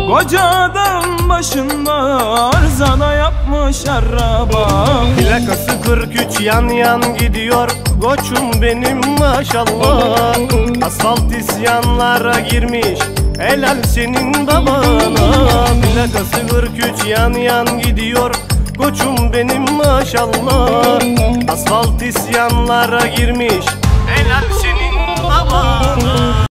Koca dağın başında arızada yapmış araba. Plakası 43 yan yan gidiyor koçum benim maşallah. Asfalt isyanlara girmiş helal senin babana. Plakası 43 yan yan gidiyor koçum benim maşallah. Asfalt isyanlara girmiş helal senin babana.